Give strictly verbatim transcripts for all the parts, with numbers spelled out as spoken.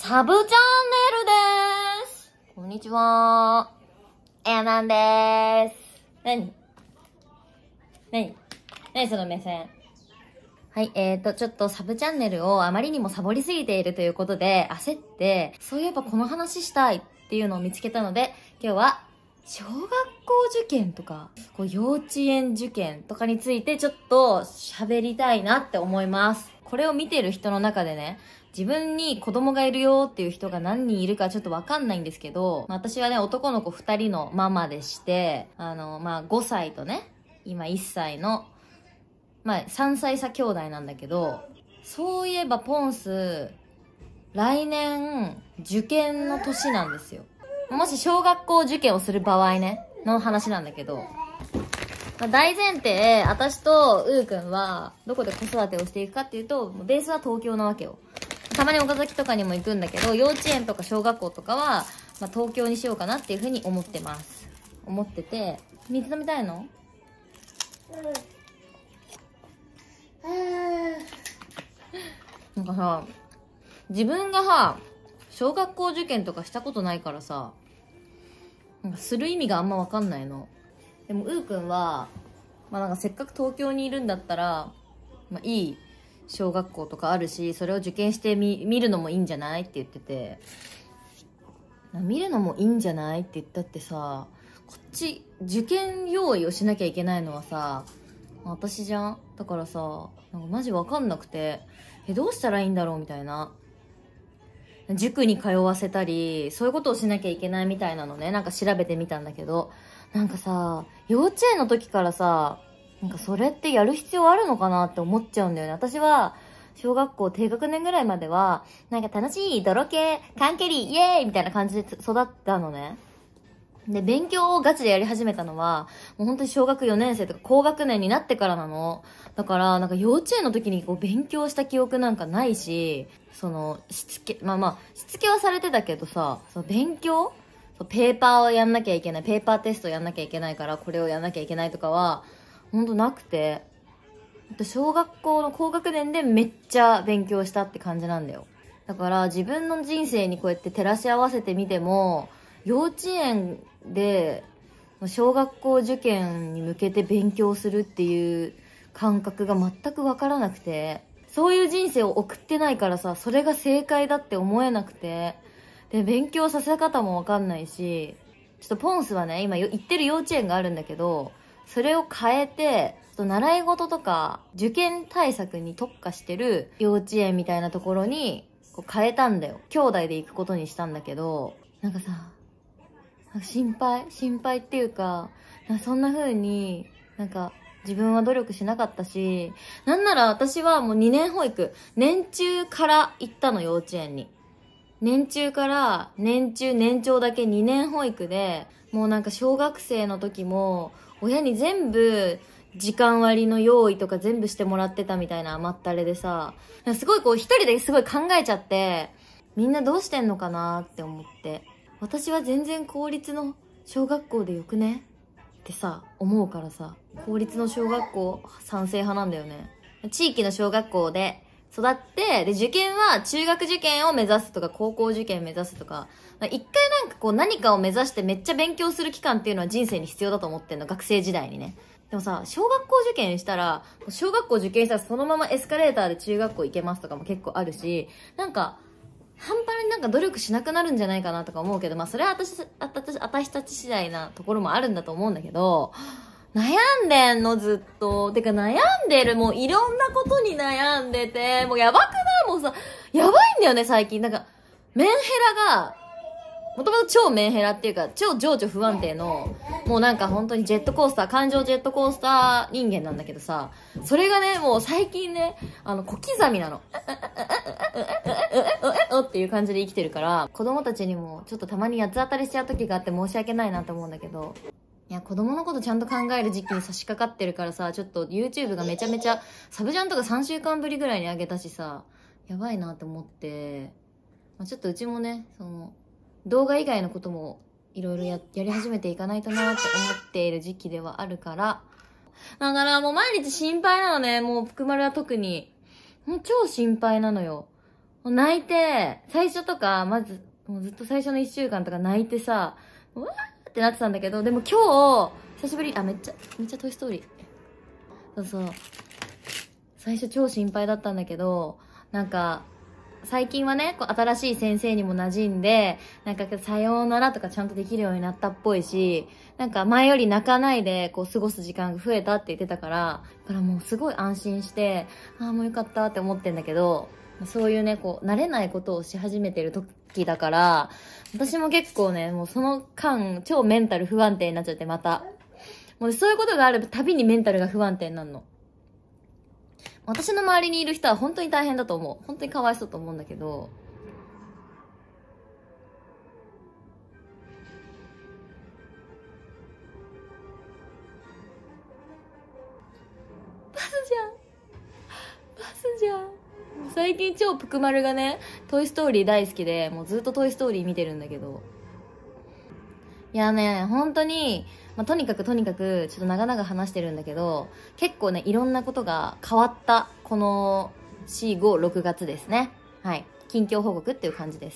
サブチャンネルでーす。こんにちは。エアナンでーす。なになになにその目線。はい、えーと、ちょっとサブチャンネルをあまりにもサボりすぎているということで、焦って、そういえばこの話したいっていうのを見つけたので、今日は、小学校受験とか、こう幼稚園受験とかについてちょっと喋りたいなって思います。これを見てる人の中でね、自分に子供がいるよっていう人が何人いるかちょっとわかんないんですけど、まあ、私はね、男の子ふたりのママでして、あの、まあ、ごさいとね、今いっさいの、まあ、さんさい差兄弟なんだけど、そういえばポンス、来年、受験の年なんですよ。もし小学校受験をする場合ね、の話なんだけど、まあ、大前提、私とうーくんは、どこで子育てをしていくかっていうと、ベースは東京なわけよ。たまに岡崎とかにも行くんだけど、幼稚園とか小学校とかは、まあ、東京にしようかなっていうふうに思ってます。思ってて、水飲みたいの？うん。なんかさ、自分がさ、小学校受験とかしたことないからさ、なんかする意味があんまわかんないの。でもうーくんは、まあなんかせっかく東京にいるんだったら、まあいい小学校とかあるし、それを受験してみ、見るのもいいんじゃないって言ってて、見るのもいいんじゃないって言ったってさ、こっち受験用意をしなきゃいけないのはさ、私じゃん。だからさ、なんかマジわかんなくて、え、どうしたらいいんだろうみたいな。塾に通わせたり、そういうことをしなきゃいけないみたいなのね、なんか調べてみたんだけど、なんかさ、幼稚園の時からさ、なんかそれってやる必要あるのかなって思っちゃうんだよね。私は、小学校低学年ぐらいまでは、なんか楽しい、泥系、缶蹴り、イエーイみたいな感じで育ったのね。で、勉強をガチでやり始めたのは、もう本当に小学よねん生とか高学年になってからなの。だから、なんか幼稚園の時にこう勉強した記憶なんかないし、その、しつけ、まあまあ、しつけはされてたけどさ、その勉強ペーパーをやんなきゃいけない、ペーパーテストやんなきゃいけないから、これをやんなきゃいけないとかは、ほんとなくて、小学校の高学年でめっちゃ勉強したって感じなんだよ。だから自分の人生にこうやって照らし合わせてみても、幼稚園で小学校受験に向けて勉強するっていう感覚が全くわからなくて、そういう人生を送ってないからさ、それが正解だって思えなくて、で、勉強させ方もわかんないし、ちょっとポンスはね、今行ってる幼稚園があるんだけど、それを変えて、ちょっと習い事とか受験対策に特化してる幼稚園みたいなところにこう変えたんだよ。兄弟で行くことにしたんだけど、なんかさ、なんか心配心配っていうか、なんかそんな風になんか自分は努力しなかったし、なんなら私はもうにねん保育、年中から行ったの、幼稚園に。年中から年中年長だけにねん保育で、もうなんか小学生の時も親に全部時間割の用意とか全部してもらってたみたいな甘ったれでさ、すごいこう一人ですごい考えちゃって、みんなどうしてんのかなって思って、私は全然公立の小学校でよくねってさ思うからさ、公立の小学校賛成派なんだよね。地域の小学校で育って、で、受験は中学受験を目指すとか、高校受験目指すとか、一回なんかこう何かを目指してめっちゃ勉強する期間っていうのは人生に必要だと思ってんの、学生時代にね。でもさ、小学校受験したら、小学校受験したらそのままエスカレーターで中学校行けますとかも結構あるし、なんか、半端になんか努力しなくなるんじゃないかなとか思うけど、まあそれは私、私、私たち次第なところもあるんだと思うんだけど、悩んでんのずっと。てか悩んでる、もういろんなことに悩んでて、もうやばくないもうさ、やばいんだよね最近。なんか、メンヘラが、もともと超メンヘラっていうか、超情緒不安定の、もうなんか本当にジェットコースター、感情ジェットコースター人間なんだけどさ、それがね、もう最近ね、あの、小刻みなの。っていう感じで生きてるから、子供たちにもちょっとたまに八つ当たりしちゃう時があって申し訳ないなと思うんだけど、いや、子供のことちゃんと考える時期に差し掛かってるからさ、ちょっと YouTube がめちゃめちゃ、サブジャンとかさんしゅうかんぶりぐらいに上げたしさ、やばいなと思って、まあ、ちょっとうちもね、その、動画以外のこともいろいろや、やり始めていかないとなって思っている時期ではあるから、だからもう毎日心配なのね、もう福丸は特に。もう超心配なのよ。 もう泣いて、最初とか、まず、もうずっと最初のいっしゅうかんとか泣いてさ、うわーってなってたんだけど、でも今日、久しぶり、あ、めっちゃ、めっちゃトイストーリー。そうそう。最初超心配だったんだけど、なんか、最近はね、こう新しい先生にも馴染んで、なんかさようならとかちゃんとできるようになったっぽいし、なんか前より泣かないでこう過ごす時間が増えたって言ってたから、だからもうすごい安心して、ああもうよかったって思ってんだけど、そういうね、こう慣れないことをし始めてる時だから、私も結構ね、もうその間超メンタル不安定になっちゃってまた。もうそういうことがあるたびにメンタルが不安定になるの。私の周りにいる人は本当に大変だと思う。本当にかわいそうと思うんだけど。バスじゃん。バスじゃん。最近超ぷくまるがね、トイストーリー大好きで、もうずっとトイストーリー見てるんだけど。いやね、本当に、まあ、とにかくとにかく、ちょっと長々話してるんだけど、結構ね、いろんなことが変わった、このよん、ご、ろくがつですね。はい。近況報告っていう感じです。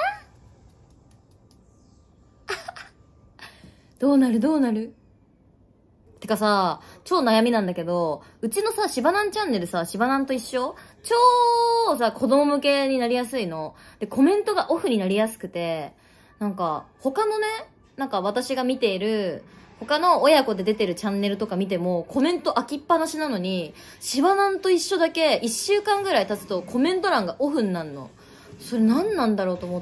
どうなるどうなるてかさ、超悩みなんだけど、うちのさ、しばなんチャンネルさ、しばなんと一緒超さ、子供向けになりやすいの。で、コメントがオフになりやすくて、なんか、他のね、なんか私が見ている、他の親子で出てるチャンネルとか見ても、コメント開きっぱなしなのに、しばなんと一緒だけ、いっしゅうかんぐらい経つとコメント欄がオフになるの。それ何なんだろうと思って、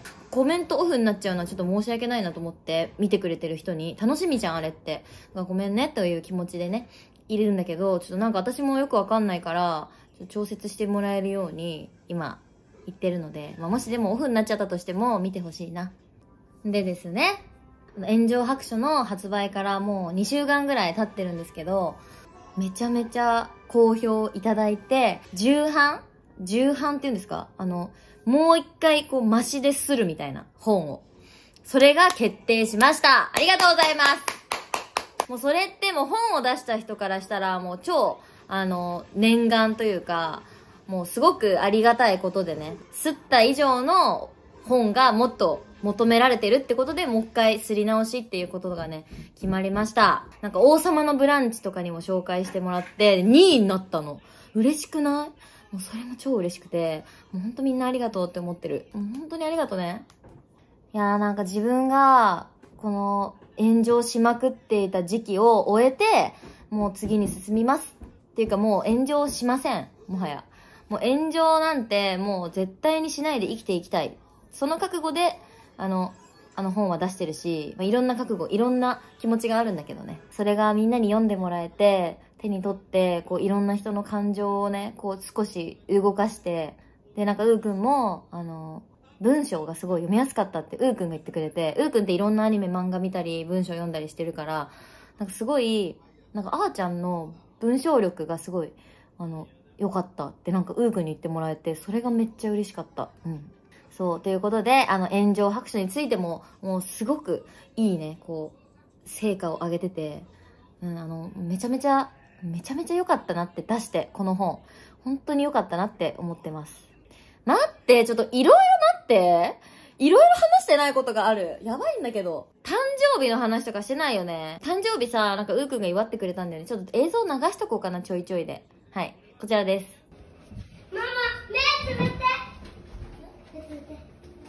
コメントオフになっちゃうのはちょっと申し訳ないなと思って、見てくれてる人に、楽しみじゃんあれって。ごめんねという気持ちでね、入れるんだけど、ちょっとなんか私もよくわかんないから、ちょっと調節してもらえるように、今、言ってるので、まあ、もしでもオフになっちゃったとしても、見てほしいな。でですね、炎上白書の発売からもうにしゅうかんぐらい経ってるんですけど、めちゃめちゃ好評いただいて、重版重版って言うんですか、あの、もう一回こうマシでするみたいな本を。それが決定しました。ありがとうございます。もうそれってもう本を出した人からしたらもう超、あの、念願というか、もうすごくありがたいことでね、吸った以上の本がもっと求められてるってことで、もう一回すり直しっていうことがね、決まりました。なんか王様のブランチとかにも紹介してもらって、にいになったの。嬉しくない？もうそれも超嬉しくて、もうほんとみんなありがとうって思ってる。もう本当にありがとうね。いやーなんか自分が、この炎上しまくっていた時期を終えて、もう次に進みます。っていうかもう炎上しません。もはや。もう炎上なんてもう絶対にしないで生きていきたい。その覚悟で、あの、あの本は出してるし、まあ、いろんな覚悟、いろんな気持ちがあるんだけどね。それがみんなに読んでもらえて、手に取って、こういろんな人の感情をね、こう少し動かして、で、なんかうーくんも、あの、文章がすごい読みやすかったってうーくんが言ってくれて、うーくんっていろんなアニメ、漫画見たり、文章読んだりしてるから、なんかすごい、なんかあーちゃんの文章力がすごい、あの、良かったってなんかうーくんに言ってもらえて、それがめっちゃ嬉しかった。うん。そう、ということで、あの、炎上白書についても、もうすごくいいね、こう、成果を上げてて、うん、あの、めちゃめちゃ、めちゃめちゃ良かったなって出して、この本。本当に良かったなって思ってます。待って、ちょっといろいろ待って。いろいろ話してないことがある。やばいんだけど。誕生日の話とかしてないよね。誕生日さ、なんかうーくんが祝ってくれたんだよね。ちょっと映像流しとこうかな、ちょいちょいで。はい。こちらです。 ママ、目つぶって。目つぶって。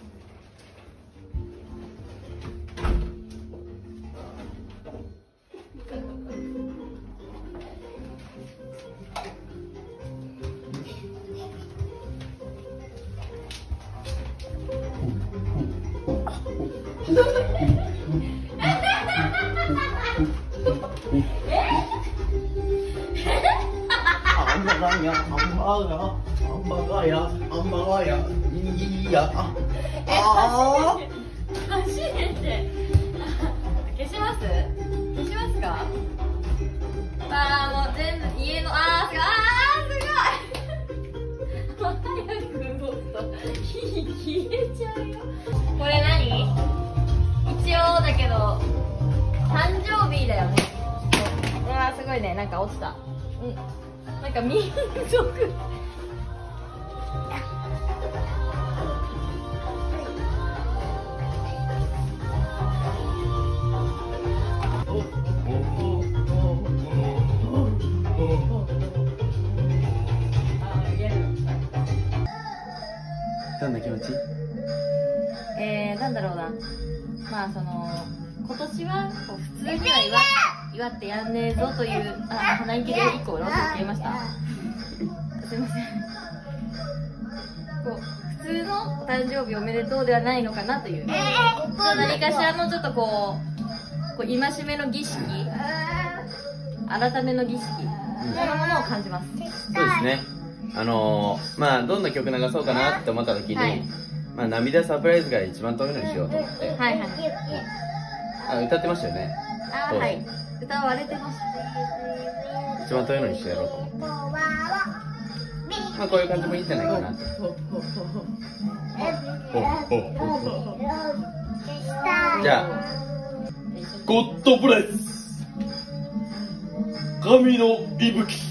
엄마가야 엄마가 엄마가야 엄마가야 이야 아 初めて消します消しますか。あーもう全部家のあーすごいあーすごい早く動くと火消えちゃうよ。これ何？一応だけど誕生日だよね。うわーすごいね、なんか落ちた。うん、なんか民族気持ち。 えー、なんだろうな。まあその、今年はこう普通には祝祝ってやんねえぞという、あ、鼻息でいっこ裏を消えました。すいません。こう、普通のお誕生日おめでとうではないのかなという。何かしらのちょっとこう、こう戒めの儀式、改めの儀式、そのものを感じます。 そうですね。あのー、まあどんな曲流そうかなって思った時に、はい、まあ涙サプライズが一番遠いのにしようと思って。 はいはい。 あ、歌ってましたよね。 あ、はい。歌われてました。 一番遠いのにしてやろうと思って。まあこういう感じもいいんじゃないかなと。じゃあ、ゴッドブレス、神の息吹。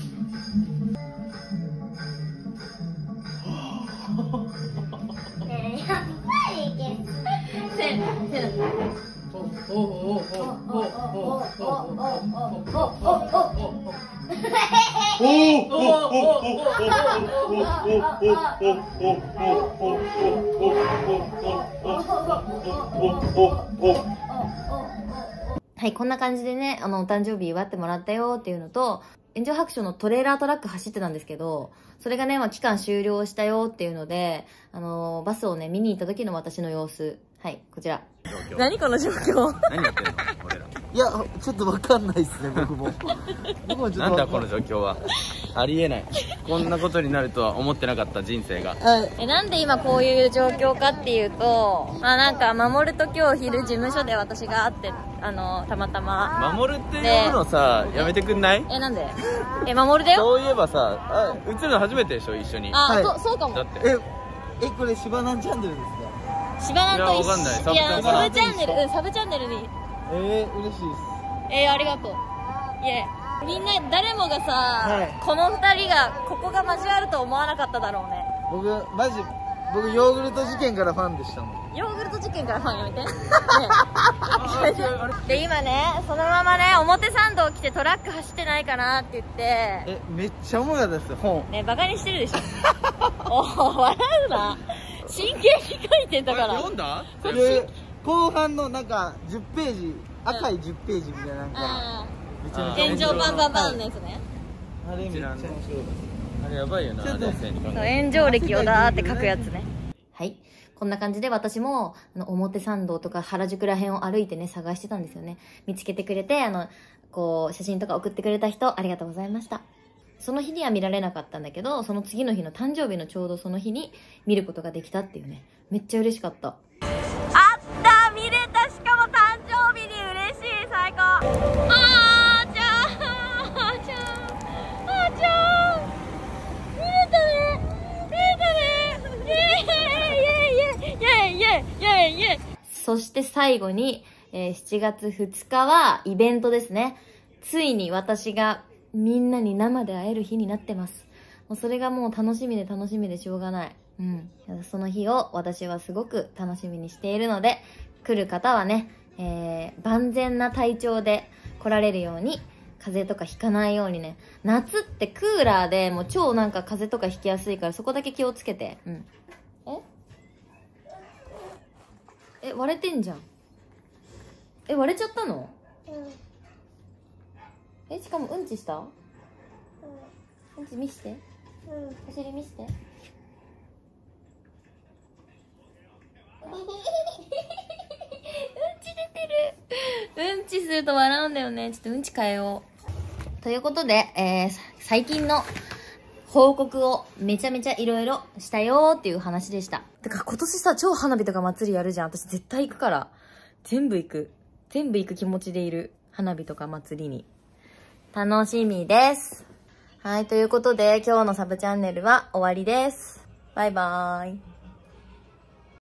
はい、こんな感じでね、あの、お誕生日祝ってもらったよっていうのと、炎上白書のトレーラートラック走ってたんですけど、それがね、まあ、期間終了したよっていうので、あのー、バスをね、見に行った時の私の様子。はい、こちら。何この状況何やってんの俺ら。 いや、ちょっとわかんないっすね、僕も。僕もちょっとなんだこの状況は。ありえない。こんなことになるとは思ってなかった人生が。 え、なんで今こういう状況かっていうと、まあなんか、守ると今日昼事務所で私が会って、あの、たまたま。 守るって呼ぶのさ、やめてくんない？ え、なんで？え、守るだよ。 そういえばさ、あ、映るの初めてでしょ、一緒に。 あ、 はい、 そう、そうかも。 だって。 え、え、これしばなんチャンネルですか？ しばなんと一緒。 いや、わかんない。 いや、サブチャンネル、うん、サブチャンネルに。 えー、嬉しいです。 えー、ありがとう。いえ、みんな、誰もがさ、 はい、 この二人が、ここが交わると思わなかっただろうね。 僕、マジ、僕、ヨーグルト事件からファンでしたもん。 ヨーグルト事件からファンやめて。ね、で、今ね、そのままね、表参道来てトラック走ってないかなって言って。 え、めっちゃおもろかったですよ、本。 ね、バカにしてるでしょ。おー、笑うな。真剣に書いてんだから。 読んだ？ で、後半のなんか、じゅっページ、赤いじゅっページみたいななんか、めちゃめちゃ炎上バンバンバンのやつね。 あれめっちゃ面白い。 あれやばいよな、冷静に考えて。 炎上歴をだーって書くやつね。はい。こんな感じで私も、あの、表参道とか原宿ら辺を歩いてね、探してたんですよね。見つけてくれて、あの、こう、写真とか送ってくれた人、ありがとうございました。その日には見られなかったんだけど、その次の日の誕生日のちょうどその日に見ることができたっていうね。めっちゃ嬉しかった。あった見れたしかも誕生日に嬉しい最高あーちゃんあーちゃんあーちゃん見れたね見れたねイエーイイエーイイエーイイエーイイエーイイエーイイエーイそして最後に、えー、しちがつふつかはイベントですね。ついに私がみんなに生で会える日になってます。もうそれがもう楽しみで楽しみでしょうがない。うん。その日を私はすごく楽しみにしているので、来る方はね、えー、万全な体調で来られるように、風邪とかひかないようにね。夏ってクーラーでもう超なんか風邪とかひきやすいからそこだけ気をつけて。うん。ええ、割れてんじゃん。え、割れちゃったの？うん。え、しかもうんちした？うん。うんち見して。うん。お尻見して。うんち出てる。うんちすると笑うんだよね。ちょっとうんち変えよう。ということで、えー、最近の報告をめちゃめちゃいろいろしたよーっていう話でした。てか今年さ、超花火とか祭りやるじゃん。私絶対行くから。全部行く。全部行く気持ちでいる。花火とか祭りに。楽しみです。はい、ということで今日のサブチャンネルは終わりです。バイバーイ。